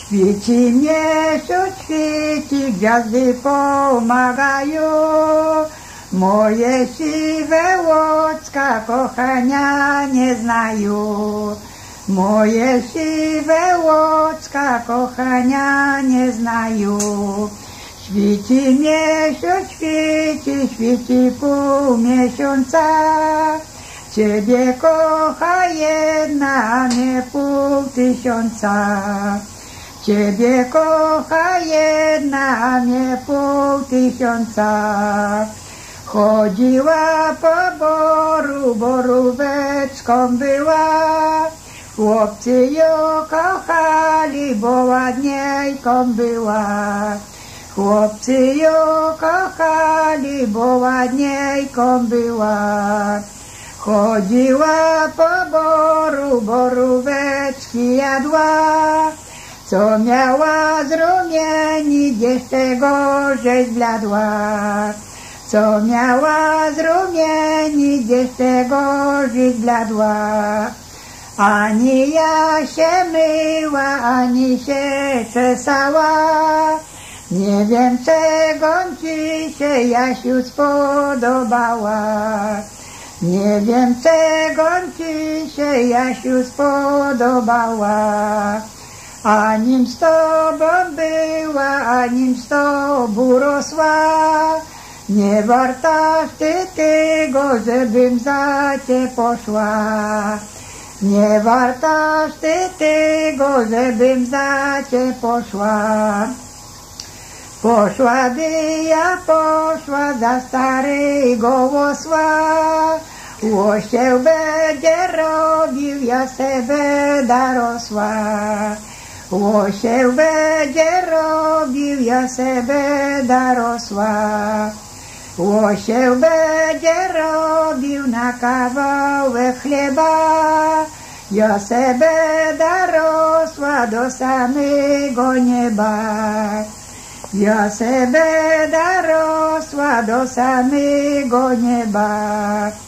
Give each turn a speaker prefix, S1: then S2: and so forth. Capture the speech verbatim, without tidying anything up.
S1: Świeci miesiąc, świeci, gwiazdy pomagają. Moje siwe łocka kochania nie znają. Moje siwe łocka kochania nie znają. Świeci miesiąc, świeci, świeci pół miesiąca. Ciebie kocha jedna, a nie pół tysiąca. Ciebie kocha jedna, a nie pół tysiąca. Chodziła po boru, boróweczką była. Chłopcy ją kochali, bo ładniejką była. Chłopcy ją kochali, bo ładniejką była. Chodziła po boru, boróweczki jadła. Co miała zrumienić, jeszcze gorzej zbladła. Co miała zrumienić, jeszcze gorzej zbladła. Ani ja się myła, ani się czesała. Nie wiem, czego ci się, Jasiu, spodobała. Nie wiem, czego ci się, Jasiu, spodobała. Anim z tobą była, anim z tobą rosła. Nie wartaś ty tego, żebym za cię poszła. Nie wartaś ty tego, żebym za cię poszła. Poszłaby ja poszła za starego osła. Łosieł będzie robił, ja se będę rosła. Łosieł będzie robił, ja se będę rosła. Łosieł będzie robił na kawałek chleba. Ja se będę rosła do samego nieba. Ja se będę rosła do samego nieba.